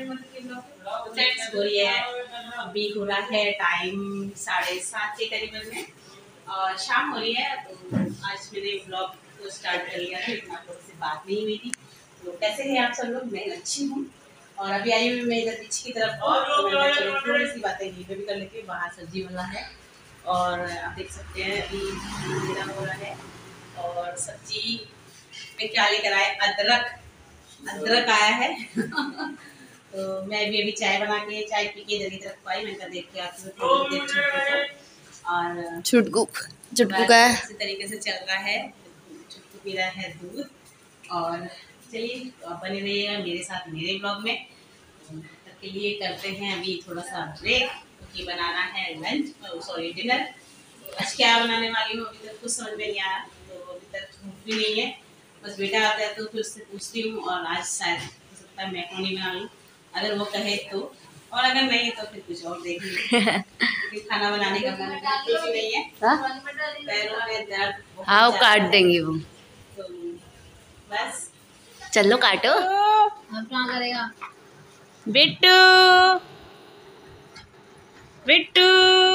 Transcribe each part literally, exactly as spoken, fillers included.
हो रही है। अभी हो रहा है टाइम साढ़े सात के करीबन में और शाम हो रही है। तो आज मैंने ब्लॉग को स्टार्ट कर लिया था, इतना लोग से बात नहीं हुई थी। तो कैसे हैं आप सब लोग? मैं अच्छी हूँ और अभी आई हुई मैं इधर पीछे की तरफ तो थोड़ी सी बातें घी पे भी कर लेती हूँ। बाहर सब्जी वाला है और आप देख सकते हैं अभी मेरा हो रहा है। और सब्जी में क्या लेकर आए? अदरक अदरक आया है तो मैं भी अभी चाय बना के चाय पी के इधर की तरफ आई। मैं देख के आपको थोड़ी देर छुटकू और छुटकू छुटकू का इसी तरीके से चल रहा है। छुटकू पी रहा है दूध। और चलिए बने रहिएगा मेरे साथ मेरे ब्लॉग में। तब के लिए करते हैं अभी थोड़ा सा ब्रेक क्योंकि बनाना है लंच सॉरी डिनर। आज क्या बनाने वाली हूँ अभी तक कुछ समझ में नहीं आया, तो अभी तक भूख भी नहीं है। बस बेटा आता है तो फिर उससे पूछती हूँ और आज शायद हो सकता है मैक्रोनी बना लूँ अगर वो कहे तो, और अगर नहीं तो फिर कुछ और देख लूँगी क्योंकि खाना बनाने का मन बिल्कुल भी नहीं है। पैरों में दर्द हाँ वो काट देंगे वो। तो बस चलो काटो। अब क्या करेगा बिट्टू बिट्टू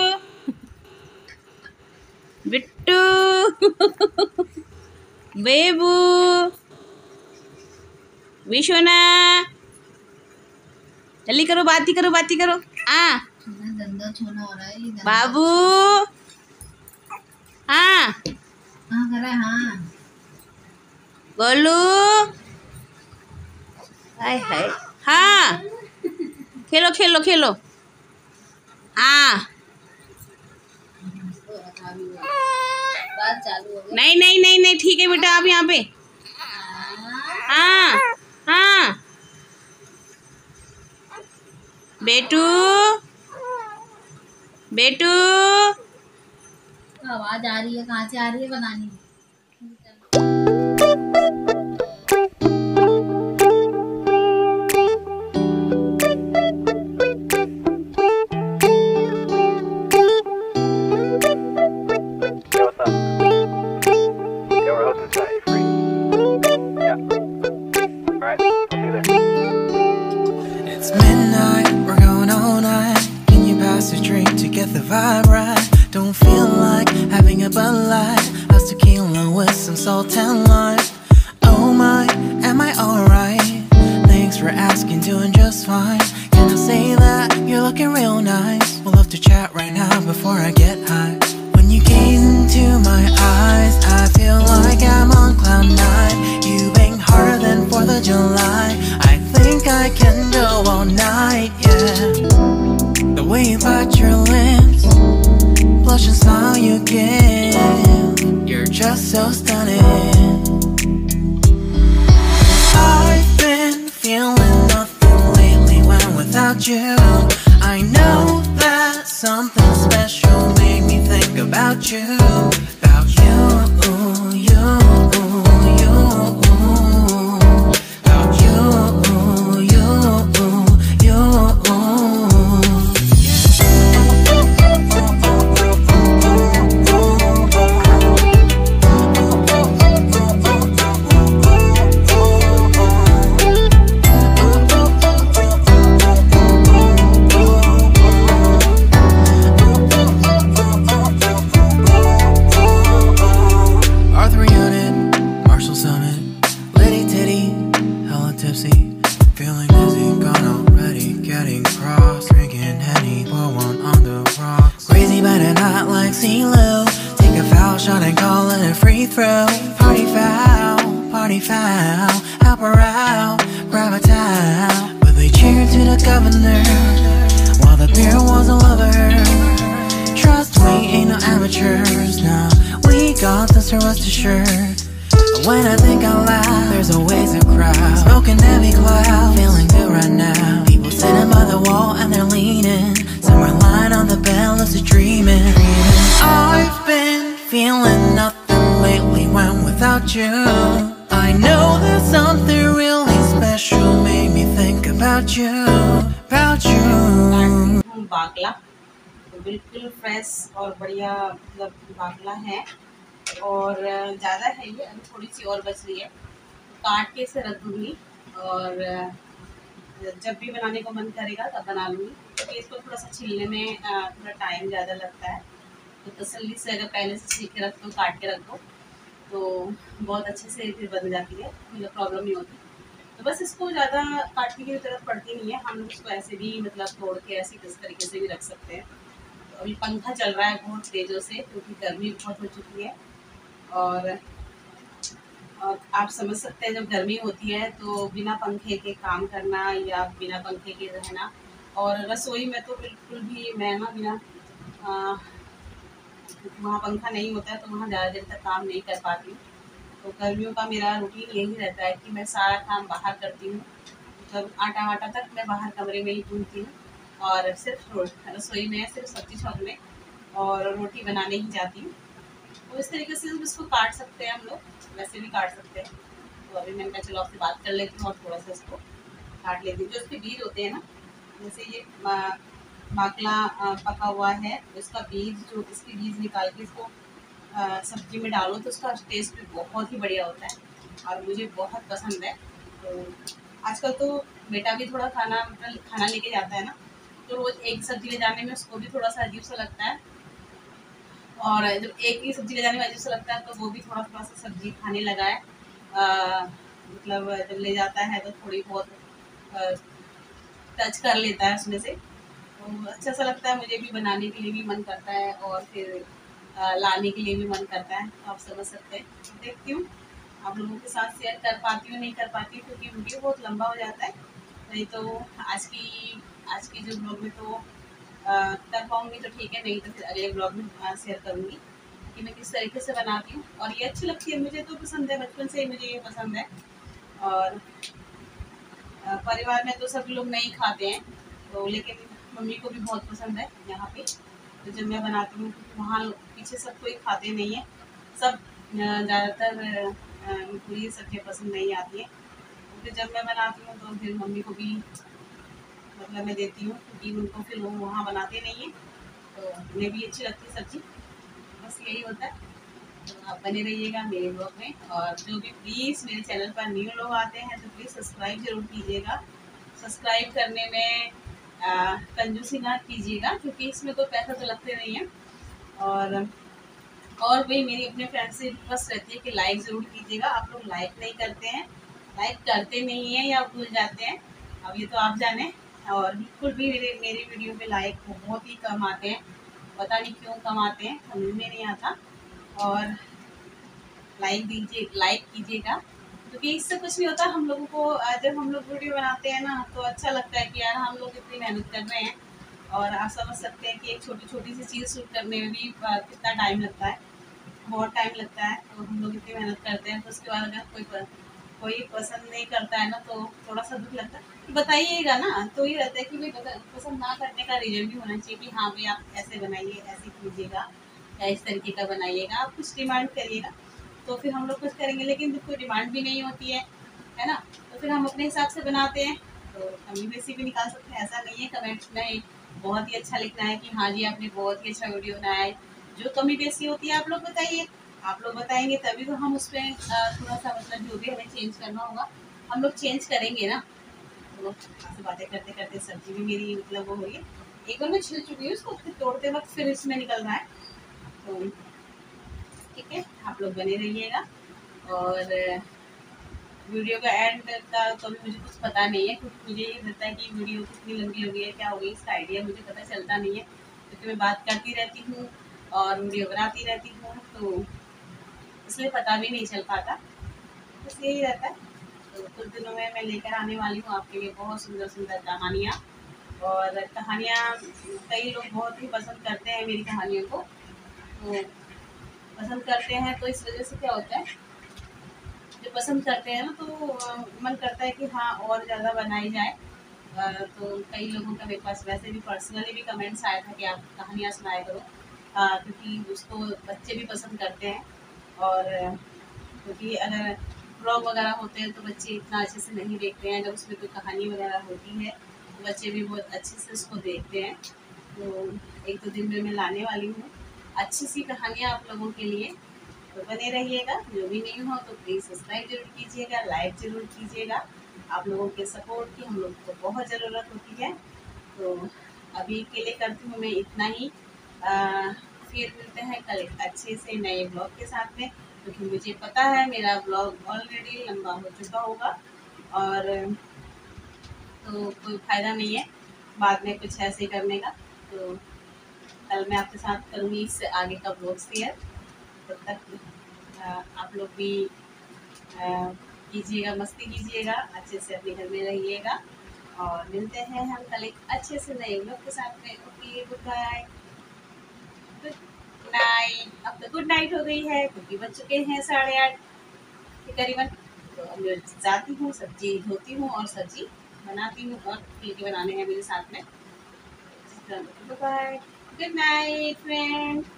बिट्टू बेबू विशोना जल्दी करो, बाती करो बाती करो। आ धंधा छोना हो रहा है बाबू। हाँ हाँ करे हाँ गोलू। हाय हाय हाँ खेलो खेलो खेलो। हाँ बात चालू हो गई। नहीं नहीं नहीं नहीं ठीक है बेटा आप यहाँ पे। हाँ हाँ बेटू बेटू आवाज आ रही है, कहाँ से आ रही है? बनानी the vibe right. Don't feel like having a Bud Light. How's tequila with some salt and lime? Oh my, am I alright? Thanks for asking, doing just fine. Can I say that you're looking real nice? We'll love to chat right now before I get high. When you gaze into my eyes, I feel like I'm on cloud nine. You bang harder than fourth of July. I think I can go all night, yeah. The way you bite your lips, blush and smile you give, you're just so stunning. I've been feeling nothing lately when without you. I know that something special made me think about you. About you, you, you. About you, you, you. Party foul, help her out, grab a towel. But they cheered to the governor while the beer was a lover. Trust we ain't no amateurs, nah. We got this, rest assured. When I think out loud, there's always a crowd smoking heavy cloud, feeling good right now. People sitting by the wall and they're leaning. Some are lying on the bed, lucid dreaming. I've been feeling nothing lately when without you. I know there's something really special made me think about you, about you. बागला तो बिल्कुल fresh और बढ़िया मतलब बागला है और ज़्यादा है ये, अभी थोड़ी सी और बच रही है, काट के इसे रख दूँगी और जब भी बनाने को मन करेगा तब बना लूँगी, क्योंकि इसको थोड़ा सा छिलने में अ, थोड़ा टाइम ज़्यादा लगता है। तो तसल्ली से अगर पहले से छील के रख दो, काट के रख दो, तो बहुत अच्छे से फिर बन जाती है, मतलब प्रॉब्लम नहीं होती। तो बस इसको ज़्यादा काटने की ज़रूरत पड़ती नहीं है, हम लोग इसको ऐसे भी मतलब तोड़ के ऐसे किस तरीके से भी रख सकते हैं। तो अभी पंखा चल रहा है बहुत तेज़ों से, क्योंकि गर्मी बहुत हो चुकी है। और और आप समझ सकते हैं, जब गर्मी होती है तो बिना पंखे के काम करना या बिना पंखे के रहना, और रसोई में तो बिल्कुल भी मैं ना बिना आ, वहाँ पंखा नहीं होता है तो वहाँ ज़्यादा देर तक काम नहीं कर पाती हूँ। तो गर्मियों का मेरा रूटीन यही रहता है कि मैं सारा काम बाहर करती हूँ, जब आटा वाटा तक मैं बाहर कमरे में ही गूँथती हूँ, और सिर्फ रो- रसोई में सिर्फ सब्जी छोड़ने और रोटी बनाने ही जाती हूँ। तो इस तरीके से इसको काट सकते हैं हम लोग, वैसे भी काट सकते हैं। तो अभी मैंने कहा चलो आपसे बात कर लेती हूँ और थोड़ा सा इसको काट लेती हूँ। जो इसके बीज होते हैं ना, जैसे ये मा- बाकला अ, पका हुआ है, तो इसका बीज जो इसके बीज निकाल के इसको अ, सब्जी में डालो तो उसका टेस्ट भी बहुत ही बढ़िया होता है और मुझे बहुत पसंद है। तो आजकल तो बेटा भी थोड़ा खाना मतलब खाना लेके जाता है ना, तो रोज़ एक सब्जी ले जाने में उसको भी थोड़ा सा अजीब सा लगता है, और जब एक ही सब्जी ले जाने में अजीब सा लगता है तो वो भी थोड़ा थोड़ा सा सब्जी खाने लगा है। अ, मतलब जब ले जाता है तो थोड़ी बहुत टच कर लेता है उसमें से, तो अच्छा सा लगता है। मुझे भी बनाने के लिए भी मन करता है और फिर अ, लाने के लिए भी मन करता है। तो आप समझ सकते हैं, देखती हूँ आप लोगों के साथ शेयर कर पाती हूँ नहीं कर पाती हूँ, क्योंकि वीडियो बहुत लंबा हो जाता है। नहीं तो आज की आज की जो ब्लॉग में तो अ, कर पाऊँगी तो ठीक है, नहीं तो फिर अगले ब्लॉग में अ, शेयर करूँगी कि मैं किस तरीके से बनाती हूँ। और ये अच्छी लगती है, मुझे तो पसंद है, बचपन से ही मुझे ये पसंद है। और अ, परिवार में तो सभी लोग नहीं खाते हैं, तो लेकिन मम्मी को भी बहुत पसंद है यहाँ पे। तो जब मैं बनाती हूँ, क्योंकि वहाँ पीछे सब कोई खाते नहीं है, सब अ, ज़्यादातर अ, उनको ये सब्जियाँ पसंद नहीं आती हैं। तो फिर जब मैं बनाती हूँ तो फिर मम्मी को भी मतलब मैं देती हूँ, क्योंकि उनको फिर वो वहाँ बनाते नहीं हैं, तो उन्हें भी अच्छी लगती है सब्ज़ी। बस यही होता है। तो आप बने रहिएगा मेरे ब्लॉग में, और जो भी प्लीज़ मेरे चैनल पर न्यू लोग आते हैं तो प्लीज़ सब्सक्राइब जरूर कीजिएगा। सब्सक्राइब करने में आ, कंजूसी ना कीजिएगा, क्योंकि इसमें कोई पैसा तो लगते नहीं है। और और भी मेरी अपने फ्रेंड से रिक्वेस्ट रहती है कि लाइक ज़रूर कीजिएगा। आप लोग लाइक नहीं करते हैं, लाइक करते नहीं हैं या भूल जाते हैं, अब ये तो आप जाने। और बिल्कुल भी मेरे मेरी वीडियो पे लाइक बहुत ही कम आते हैं, पता नहीं क्यों कम आते हैं, समझ में नहीं आता। और लाइक दीजिए, लाइक कीजिएगा, क्योंकि इससे कुछ नहीं होता। हम लोगों को अ, जब हम लोग वीडियो बनाते हैं ना तो अच्छा लगता है कि यार हम लोग इतनी मेहनत कर रहे हैं। और आप समझ सकते हैं कि एक छोटी छोटी सी चीज़ शूट करने में भी अ, कितना टाइम लगता है, बहुत टाइम लगता है। तो हम लोग इतनी मेहनत करते हैं, तो उसके बाद अगर कोई प, कोई पसंद नहीं करता है ना तो थोड़ा सा दुख लगता है। तो बताइएगा ना, तो ये रहता है कि भाई पता- पसंद ना करने का रीज़न भी होना चाहिए कि हाँ भाई आप ऐसे बनाइए, ऐसे कीजिएगा या इस तरीके का बनाइएगा, आप कुछ डिमांड करिएगा तो फिर हम लोग कुछ करेंगे। लेकिन जब कोई डिमांड भी नहीं होती है है ना, तो फिर हम अपने हिसाब से बनाते हैं, तो कमी बेसी भी निकाल सकते हैं। ऐसा नहीं है कमेंट्स में बहुत ही अच्छा लिखना है कि हाँ जी आपने बहुत ही अच्छा वीडियो बनाया है। जो कमी बेसी होती है आप लोग बताइए, आप लोग बताएंगे तभी तो हम उस पर थोड़ा सा मतलब जो भी हमें चेंज करना होगा हम लोग चेंज करेंगे ना। तो आपसे बातें करते करते सब्जी भी मेरी मतलब वो हो रही है, एक बार मैं छिल चुकी हूँ उसको, फिर तोड़ते वक्त फिर इसमें निकल रहा है। तो ठीक है, आप लोग बने रहिएगा। और वीडियो का एंड का तो अभी मुझे कुछ पता नहीं है, क्योंकि मुझे ये रहता है कि वीडियो कितनी लंबी हो गई है, क्या हो गई, इसका आइडिया मुझे पता चलता नहीं है, क्योंकि मैं बात करती रहती हूँ और वीडियो बनाती रहती हूँ, तो इसलिए पता भी नहीं चल पाता। बस यही रहता है। तो कुछ दिनों में मैं लेकर आने वाली हूँ आपके लिए बहुत सुंदर सुंदर कहानियाँ। और कहानियाँ कई लोग बहुत ही पसंद करते हैं मेरी कहानियों को, तो पसंद करते हैं तो इस वजह से क्या होता है, जो पसंद करते हैं ना तो अ, मन करता है कि हाँ और ज़्यादा बनाई जाए। अ, तो कई लोगों का मेरे पास वैसे भी पर्सनली भी कमेंट्स आया था कि आप कहानियाँ सुनाया करो, अ, क्योंकि उसको बच्चे भी पसंद करते हैं। और अ, क्योंकि अगर ब्लॉग वगैरह होते हैं तो बच्चे इतना अच्छे से नहीं देखते हैं, जब उसमें कोई कहानी वगैरह होती है तो बच्चे भी बहुत अच्छे से उसको देखते हैं। तो एक दो दिन में मैं लाने वाली हूँ अच्छी सी कहानियाँ आप लोगों के लिए। तो बने रहिएगा, जो भी नहीं हो तो प्लीज़ सब्सक्राइब जरूर कीजिएगा, लाइक जरूर कीजिएगा। आप लोगों के सपोर्ट की हम लोग को बहुत ज़रूरत होती है। तो अभी के लिए करती हूँ मैं इतना ही। आ, फिर मिलते हैं कल एक अच्छे से नए ब्लॉग के साथ में, क्योंकि तो मुझे पता है मेरा ब्लॉग ऑलरेडी लंबा हो चुका होगा और तो कोई फ़ायदा नहीं है बाद में कुछ ऐसे करने का। तो कल मैं आपके साथ करूँगी इससे आगे का ब्लॉग शेयर। तब तक आ, आप लोग भी कीजिएगा, मस्ती कीजिएगा, अच्छे से अपने घर में रहिएगा और मिलते हैं हम कल एक अच्छे से नए ब्लॉग के साथ में। Okay, good bye, good night. अब तो गुड नाइट हो गई है क्योंकि बज चुके हैं साढ़े आठ के करीबन। तो अब मैं जाती हूँ, सब्जी धोती हूँ और सब्जी बनाती हूँ और फुलके बनाने हैं मेरे साथ में। Bye, good night friend.